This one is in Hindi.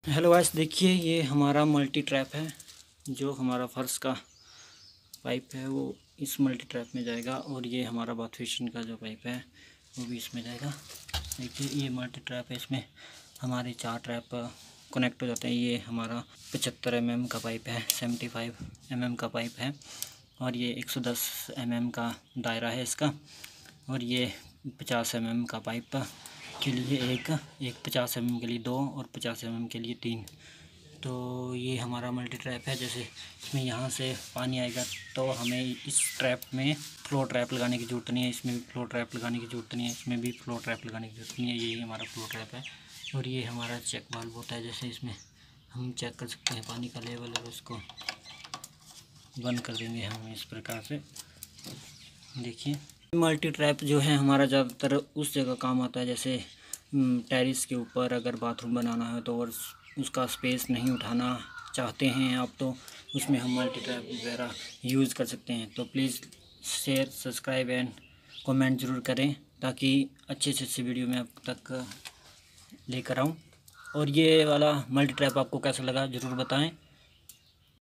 हेलो गाइस, देखिए ये हमारा मल्टी ट्रैप है। जो हमारा फर्श का पाइप है वो इस मल्टी ट्रैप में जाएगा और ये हमारा बाथ बेसिन का जो पाइप है वो भी इसमें जाएगा। देखिए ये मल्टी ट्रैप है, इसमें हमारे 4 ट्रैप कनेक्ट हो जाते हैं। ये हमारा 75 mm का पाइप है, 75 mm का पाइप है और ये 110 mm का दायरा है इसका। और ये 50 mm का पाइप के लिए एक 50 mm के लिए 2 और 50 mm के लिए 3। तो ये हमारा मल्टी ट्रैप है। जैसे इसमें यहाँ से पानी आएगा तो हमें इस ट्रैप में फ्लो ट्रैप लगाने की ज़रूरत नहीं है, इसमें भी फ्लो ट्रैप लगाने की ज़रूरत नहीं है, इसमें भी फ्लो ट्रैप लगाने की ज़रूरत नहीं है। यही हमारा फ्लो ट्रैप है। और ये हमारा चेक वाल्व होता है, जैसे इसमें हम चेक कर सकते हैं पानी का लेवल, और उसको बंद कर देंगे हम इस प्रकार से। देखिए मल्टी ट्रैप जो है हमारा ज़्यादातर उस जगह काम आता है, जैसे टेरेस के ऊपर अगर बाथरूम बनाना है तो और उसका स्पेस नहीं उठाना चाहते हैं आप, तो उसमें हम मल्टी ट्रैप वगैरह यूज़ कर सकते हैं। तो please share, subscribe and comment ज़रूर करें ताकि अच्छे से अच्छी वीडियो मैं आप तक लेकर आऊँ। और ये वाला मल्टी ट्रैप आपको कैसा लगा ज़रूर बताएं।